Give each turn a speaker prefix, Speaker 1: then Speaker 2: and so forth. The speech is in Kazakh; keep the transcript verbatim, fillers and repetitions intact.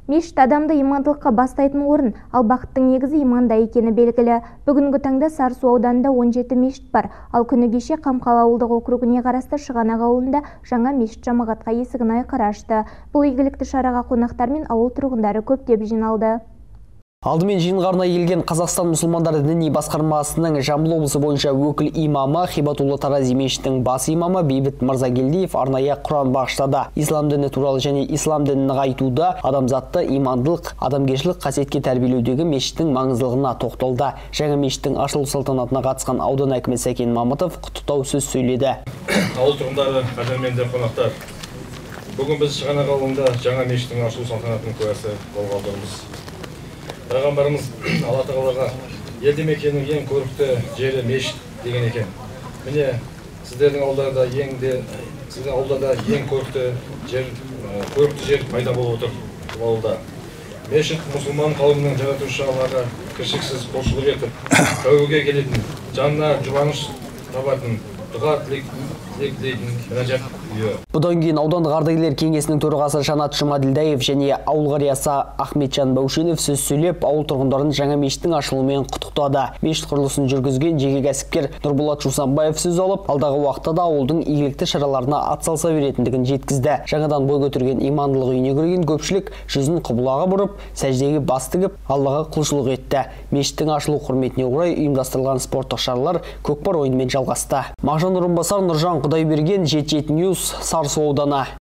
Speaker 1: Мешіт адамды имандылыққа бастайтын орын, ал бақыттың негізі иманда екені белгілі. Бүгінгі таңда Сарысу ауданында он жеті мешіт бар, ал күні кеше Қамқалы ауылдық округіне қарасты Шығанақ ауылында жаңа мешіт жамағатқа есігін айқара ашты. Бұл игілікті шараға қонақтар мен ауыл тұрғындары көптеп жиналды.
Speaker 2: Алдымен жиынға арнайы келген Қазақстан мұсылмандары діни басқармасының Жамбыл облысы бойынша өкіл имамы Хибатулла Тарази мешітінің бас имамы Бейбіт Мырзагелдиев арнайы Құран бағыштады. Ислам діні туралы және ислам дінін нығайтуда адамзатты имандылық, адамгершілік қасиетке тәрбиелеудегі мешіттің маңыздылығына тоқталды. Жаңа мешіттің ашылу салтанатына қатысқан аудан әкімі Сәкен Мамытов құттықтау сөз сөйледі.
Speaker 3: Ауыл тұрғындары, қадірменді қонақтар, бүгін біз Шығанақ ауылында жаңа мешіттің ашылу салтанатының куәсі болып отырмыз. Пайғамбарымыз Алла тағалаға елді мекеннің ең көрікті жері мешіт деген екен. Міне сіздердің ауылдарда ең де сіздің ауылдарда ең көрікті жер көрікті жер пайда болып отыр бұл ауылда. Мешіт мұсылман қауымының жаратушы Аллаға кіршіксіз құлшылық етіп, тәубеге келетін, жанына жұбаныш табатын, дұға тілейтін мінәжат үйі.
Speaker 2: Бұдан кейін аудандық ардагерлер кеңесінің төрағасы Жанат Жұмаділдаев және ауыл қариясы Ахметжан Баушенов сөз сөйлеп, ауыл тұрғындарын жаңа мешіттің ашылуымен құттықтады. Мешіт құрылысын жүргізген жеке кәсіпкер Нұрболат Жусанбаев сөз алып, алдағы уақытта да ауылдың игілікті шараларына атсалыса беретіндігін жеткізді. Жаңадан бой көтерген имандылық үйіне кірген көпшілік жүзін қыбылаға бұрып, сәждеге бас тігіп, Аллаға құлшылық етті. Мешіттің ашылу құрметіне орай ұйымдастырылған спорттық шаралар көкпар ойынымен жалғасты. Мағжан Нұрымбасар, Нұржан Құдайберген, Жеті Ньюс, Сарысу ауданы.